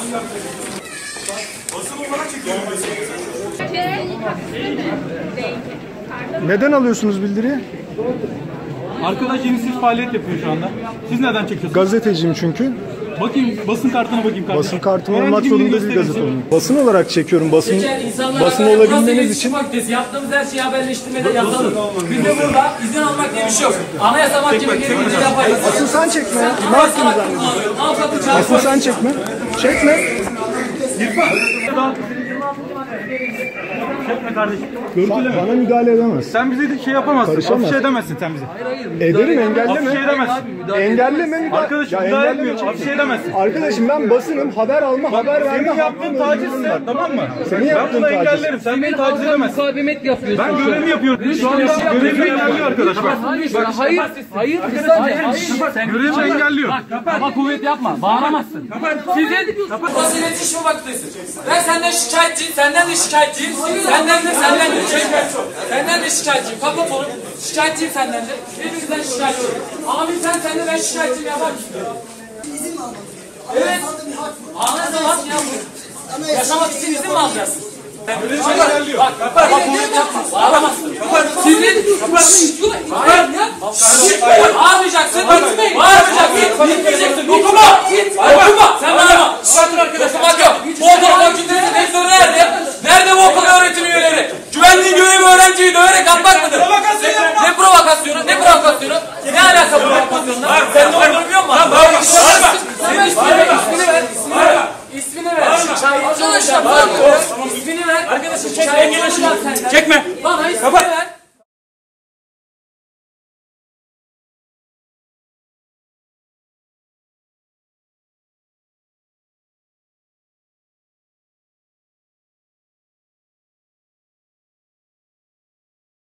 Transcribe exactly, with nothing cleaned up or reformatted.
Basın olarak çekiyorum. Neden alıyorsunuz bildiriyi? Arkadaş izinsiz faaliyet yapıyor şu anda. Siz neden çekiyorsunuz? Gazeteciyim çünkü. Bakayım basın kartına bakayım kardeşim. Basın kartım Herhangi olmak bir zorunda bilgi değil gazete gösterin. olmak. Basın olarak çekiyorum. Basın basın olabilmeniz için. Yaptığımız her şeyi haberleştirmede yasalı. Biz de burada izin almak diye bir şey yok. Anayasa Mahkemesi gereğince yaparız. Asıl sen çekme. Ne yaptın zannediyorsun? Asıl sen çekme. Çekme. İrfan. Çekme kardeşim. Bana müdahale edemez. Sen bize de şey yapamazsın. Karışamaz. Afişe edemezsin sen bize. Ederim, engelleme. Afişe edemezsin. Engelleme. müdahale- Arkadaşım Ya müdahale engelleme, etmiyorum. Afişe edemezsin. Arkadaşım ben basınım. Haber alma, haber verme. Senin yaptığın tacizse tamam mı? Senin Ben yaptığın bunu taciz. engellerim. Sen beni taciz edemezsin. Mukavemet yapıyorsun. Ben görevimi yapıyorum. Şu anda görevimi engelliyor arkadaş bak. Hayır, hayır, hayır, hayır. Görevimi engelliyor. Ama kuvvet yapma, bağıramazsın. Sizin basın iletişim fakültesi. Ben senden şikayetçiyim, senden de şikayetçiyim, senden de senden de senden de şikayetçiyim. Kapat onu. Şikayetçiyim senden de. Hepinizden şikayetçiyim. Abi sen sen de ben şikayetçiyim yapar mısın? Evet. Anladın hak ya bu. Yaşamak için izin mi alacaksın? Bak, bak, bak, kuvvet yapma. Bağıramazsın. Sizin, hayır ya. Bağırmayacaksın.